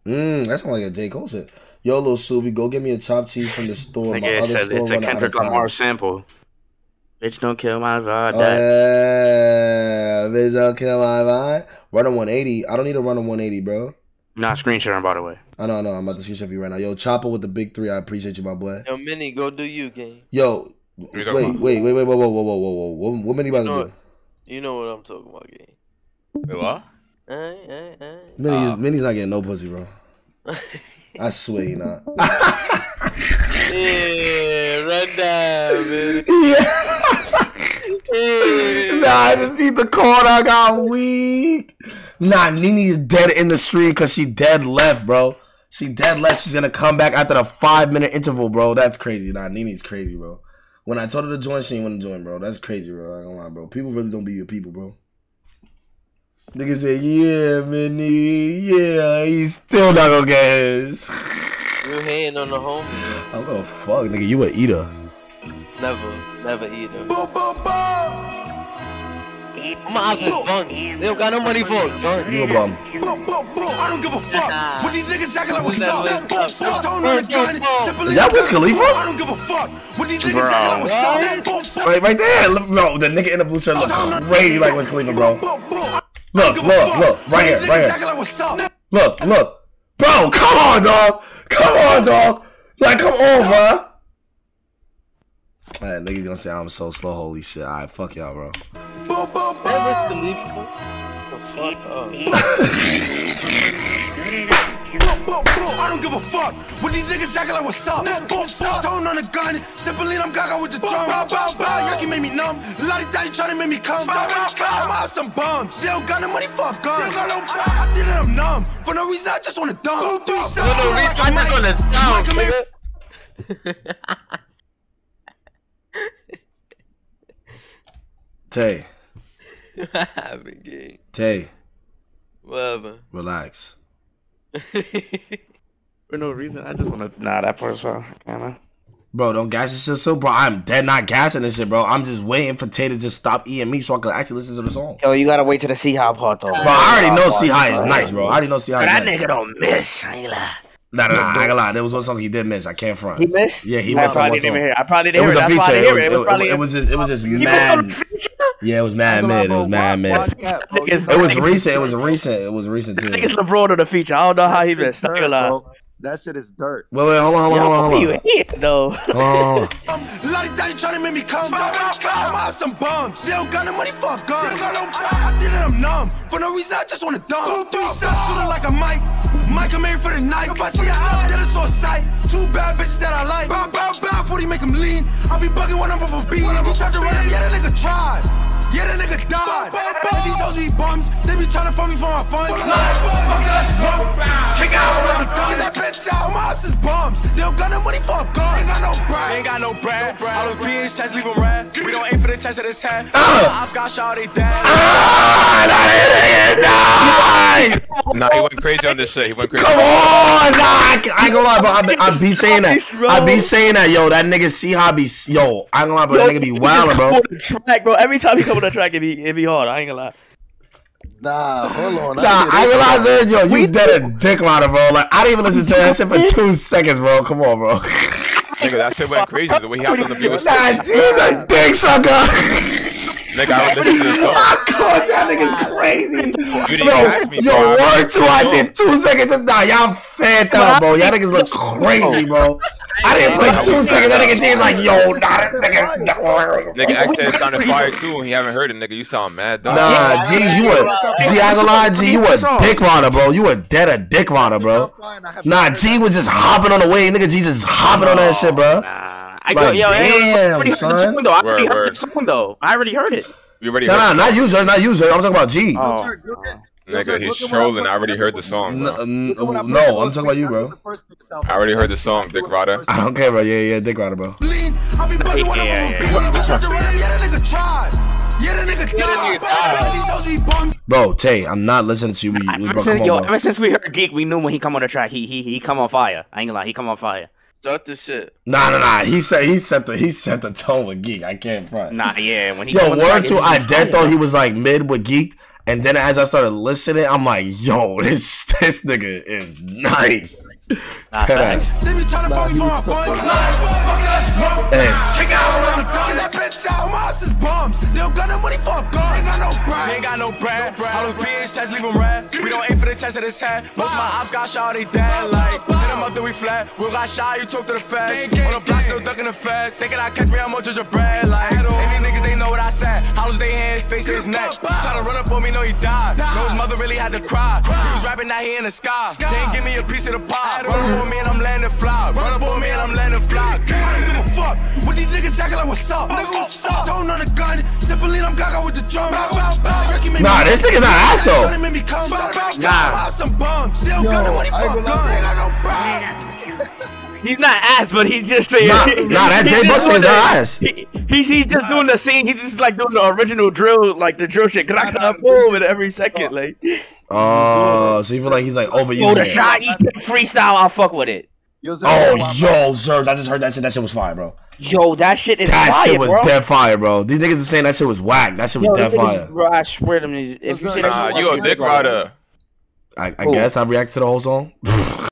That sounds like a J. Cole shit. Yo, Lil Suvi, go get me a chopped cheese from the store. My Nigga, other store it's a running out of Kendrick time. Lamar sample. Bitch, don't kill my vibe. Oh, yeah. Bitch, don't kill my vibe. Run a 180. I don't need to run a 180, bro. I'm not screenshotting, by the way. I know. I'm about to screenshot you right now. Yo, Chopper with the big 3. I appreciate you, my boy. Yo, Minnie, go do you, gang. Yo, wait. Whoa. What Minnie about to do? You know what I'm talking about, gang. Wait, what? Minnie's not getting no pussy, bro. I swear he not. Yeah, run down, man. Nah, I just beat the corner. I got weak. Nah, Nene is dead in the stream because she dead left, bro. She dead left. She's gonna come back after the 5-minute interval, bro. That's crazy. Nah, Nene's crazy, bro. When I told her to join, she didn't want to join, bro. That's crazy, bro. I don't lie, bro. People really don't be your people, bro. Nigga say, yeah, Minnie, yeah, he's still not gonna get his. You hating on the homie. I don't give a fuck, nigga. You a eater. Never eater. My ops is bunk. They don't got no money for it. Bunk. You a bum. I don't give a fuck. What these niggas jacking like what's up? Is that Wiz Khalifa? I don't give a fuck. What these niggas jacking like what's up? Right there. Look, bro, the nigga in the blue shirt looks crazy like Wiz Khalifa, bro. Look. Right here. Look. Bro, come on, dog. Like, come on, bro. Alright, nigga gonna say I'm so slow. Holy shit. Alright, fuck y'all, bro. That Wiz Khalifa. I don't give a fuck. What these niggas jacking like what's up? Tone on the gun. Simply I'm gaga with the drum. Y'all can make me numb. Lottie daddy trying to make me come. I'm out some bums. They don't got no money for a gun. I did it, I'm numb. For no reason, I just wanna dump. I just wanna dump. Tay. Tay. Whatever. Relax. For no reason, I just want to. Nah, that part's well, kinda. Bro, don't gas this shit so, bro. I'm dead not gassing this shit, bro. I'm just waiting for Tay to just stop eating me so I can actually listen to the song. Yo, you gotta wait till the C High part though. Bro, I already know C High is nice, bro. I already know C High is nice. That nigga don't miss. I ain't lie. Nah, I ain't gonna lie. There was one song he did miss. I can't front. He missed? Yeah, he missed on one song. I probably didn't hear it. It was a feature. It was just mad. Yeah, it was mad mid. It was mad mid. It was recent. It was recent too. Niggas LeBron on the feature. I don't know how he missed. I'm gonna lie. That shit is dirt. Wait, hold on. You here though? Lottie daddy trying to make me come. I'm out some bums. They don't got no money for a gun. I did it, I'm numb. For no reason, I just wanna dump. 2, 3 shots, shooting like a mic. Mike, I'm here for the night. If I see her out, then it's on sight. 2 bad bitches that I like. Bow, 40 make them lean. I'll be bugging when I'm off a beat. He tried to run him, yeah, that nigga tried. Yeah, that nigga died. These hoes be bums. They be trying to fuck me for my funds. Kick out with the gun. That bitch out. My ops is bums. They don't got no money for a gun. Ain't got no bread. All those beans, chest leave them red. We don't aim for the chest of this head. I've got shot, they dead. Nah, he went crazy on this shit. He went crazy. Come on, nah. I ain't gonna lie, bro. I be saying that. I be saying that, yo. That nigga C Hobby, yo. I ain't gonna lie, bro. That nigga be wildin', bro. Track, bro. Every time he come on the track, it be hard. I ain't gonna lie. Nah, hold on. Nah, I ain't gonna lie, yo. You better dick rider, bro. Like, I didn't even listen to that shit for 2 seconds, bro. Come on, bro. Nigga, that shit went crazy. The way he hopped on the beat was Nah, he's a dick sucker. Nigga, I was listening to this song. God, y'all niggas crazy. You didn't ask me, bro. Yo, word 2, I did 2 seconds. Nah, y'all fed up, bro. Y'all niggas look crazy, bro. I didn't play 2 seconds. That nigga G's like, yo, nah, that nigga. Nigga, X said it sounded fire too, and he haven't heard it, nigga. You sound mad, dog. Nah, G, I ain't gonna lie, G, you a dick rider, bro. You a dead a dick rider, bro. Nah, G was just hopping on the wave. Nigga, G just hopping on that shit, bro. Like, damn, son. I already heard the song, though. I already heard it. You already heard not user. I'm talking about G. Oh. Nigga, he's trolling. I already heard the song, bro. No, I'm talking about you, bro. I already heard the song, Dick Rider. I don't care, bro. Yeah, Dick Rider, bro. Bro, Tay, I'm not listening to you, bro. Come on, bro. Ever since we heard Geek, we knew when he come on the track, he come on fire. I ain't gonna lie, he come on fire. Start the shit. Nah. He set the tone with Geek. I can't front. Nah, yeah. When he word 2, I dead thought he was like mid with Geek. And then as I started listening, I'm like, yo, this nigga is nice. Facts. They be trying to fuck me for my funds. Hey. Kick out around the gun. That bitch out. My ops is bums. They don't got no money for a gun. Ain't got no bread. Ain't got no bread. All those bitch tests leave them red. We don't aim for the chest of his head. Most of my ops got shot, they dead. Like, hit them up, then we flat. We got shot, you talk to the feds. On the block, still ducking the feds. Thinking I catch me, I'm on your bread. Like, and these niggas, they know what I said. Hollows they hands, face his neck. Trying to run up on me, know he died. Know his mother really had to cry. He was rapping, now he in the sky. They ain't give me a piece of the pie. Run up on me and I'm landing fly. Run up on me and I'm landing fly. I don't give a fuck. What these niggas jacking like, what's up? Nigga, what's up? Tone on the gun. Sipping lean, I'm gaga with the drum. Nah, this nigga's not ass though. Nah. Some bums. They don't got no money for a gun. They got no bread. He's not ass, but he's just saying. Nah, that Jay Bucks is not ass. He's just doing the scene. He's just like doing the original drill, like the drill shit. Boom, every second, like. Oh, so you feel like he's like overusing the it. shot, freestyle. I'll fuck with it. Yo, Zerg, I just heard that shit. That shit was fire, bro. Yo, that shit is That fire, shit was bro. dead fire, bro. These niggas are saying that shit was whack. That shit was dead fire. Bro, I swear to me, if you say Nah, you a dick rider. I guess I reacted to the whole song.